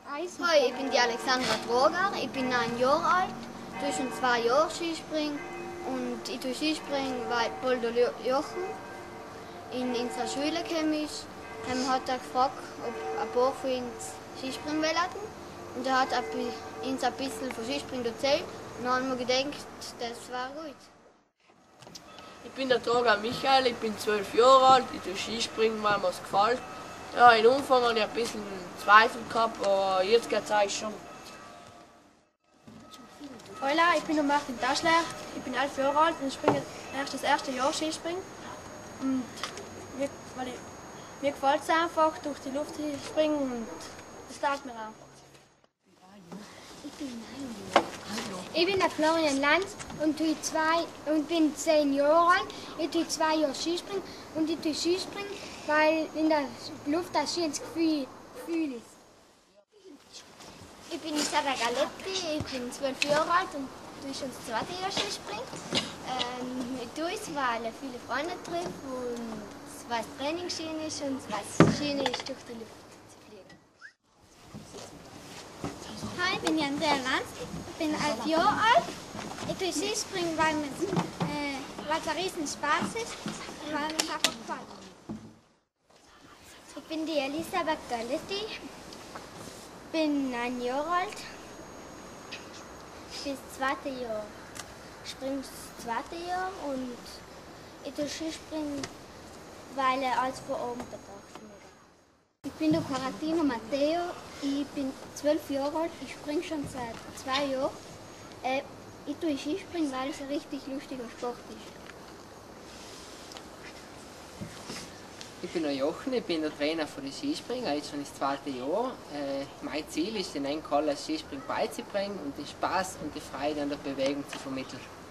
Hi, ich bin die Alexandra Droger, ich bin 9 Jahre alt, ich tue schon 2 Jahre Skispringen und ich tue Skispringen, weil Poldo Jochen in unserer Schule gekommen ist. Hat er gefragt, ob ein paar von uns Skispringen wollen. Und er hat uns ein bisschen von Skispringen erzählt und dann haben wir gedacht, das war gut. Ich bin der Droger Michael, ich bin 12 Jahre alt, ich tue Skispringen, weil mir es gefällt. Ja, im Anfang hatte ich ein bisschen Zweifel gehabt, aber jetzt geht es eigentlich schon. Hola, ich bin der Martin Taschler, ich bin 11 Jahre alt und ich springe erst das erste Jahr Skispringen. Und mir gefällt es einfach, durch die Luft zu springen und das taugt mir auch. Ich bin der Florian Lanz und bin 10 Jahre alt. Ich tue 2 Jahre Skispringen und ich tue Skispringen, weil in der Luft das schönes Gefühl ist. Ich bin Sarah Galetti, ich bin 12 Jahre alt und tue schon das zweite Jahr Skispringen. Ich tue es, weil ich viele Freunde treffe und weil das Training schön ist und weil es schön ist, durch die Luft zu fliegen. Hi, ich bin die Andrea Lanz, ich bin 11 Jahre alt. Ich tue Skispringen, weil es ein riesen Spaß ist und weil mir es einfach gefällt. Ich bin die Elisabeth Galetti, bin 9 Jahre alt, bis das zweite Jahr. Ich springe das zweite Jahr und ich tue Skispringen, weil er alles von oben betrachtet. Ich bin der Caratino Matteo, ich bin 12 Jahre alt, ich springe schon seit 2 Jahren. Ich tue Skispringen, weil es ein richtig lustiger Sport ist. Ich bin der Jochen, ich bin der Trainer für die Skispringen, jetzt schon das zweite Jahr. Mein Ziel ist, den Enkel Skispringen beizubringen und den Spaß und die Freude an der Bewegung zu vermitteln.